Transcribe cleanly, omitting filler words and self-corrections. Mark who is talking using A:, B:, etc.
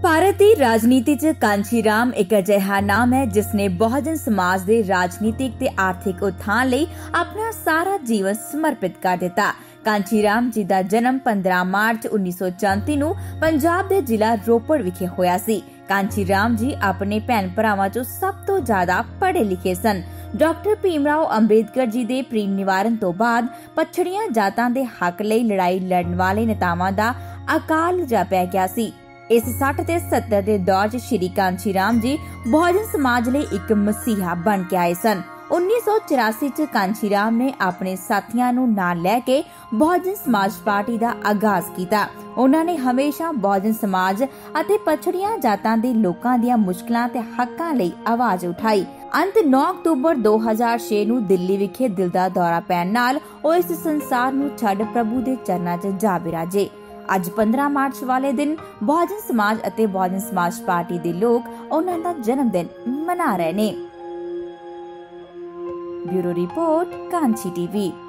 A: भारत की राजनीति च कांशी राम एक अजिहा नाम है जिसने बहुजन समाज के राजनीतिक ते आर्थिक उत्थान लई अपना सारा जीवन समर्पित कर दिता। कांशी राम जी का जन्म 15 मार्च 1934 ਨੂੰ पंजाब के जिला रोपड़ विखे होया सी। कांशी राम जी अपने भैन भरावां चों सब तो ज्यादा पढ़े लिखे सन। डॉक्टर भीमराव अंबेडकर जी दे प्रेम निवारण तो बाद पछड़ियां जातां दे हक लई लड़ाई लड़न वाले नेतावां दा अकाल जा पै गया सी। इस 60 ते 70 के दौर च श्री कांशी राम जी बहुजन समाज लई एक मसीहा बन के आए सन। 1984 च कांशी राम ने अपने साथियां नूं नाल लैके बहुजन समाज पार्टी का आगाज किया। उन्होंने हमेशा बहुजन समाज अते पछड़ियां जातां दे लोकां दीयां मुश्किलां ते हक्कां लई आवाज उठाई। अंत 9 अक्तूबर 2006 ਨੂੰ ਦਿੱਲੀ ਵਿਖੇ ਦਿਲ ਦਾ ਦੌਰਾ ਪੈਣ ਨਾਲ ਉਹ ਇਸ ਸੰਸਾਰ ਨੂੰ ਛੱਡ ਪ੍ਰਭੂ ਦੇ ਚਰਨਾਂ 'ਚ ਜਾ ਬਿਰਾਜੇ। ਅੱਜ 15 ਮਾਰਚ ਵਾਲੇ ਦਿਨ ਬਹੁਜਨ ਸਮਾਜ ਅਤੇ ਬਹੁਜਨ ਸਮਾਜ ਪਾਰਟੀ ਦੇ ਲੋਕ ਉਹਨਾਂ ਦਾ ਜਨਮ ਦਿਨ ਮਨਾ ਰਹੇ ਨੇ। Bureau report Kanshi TV.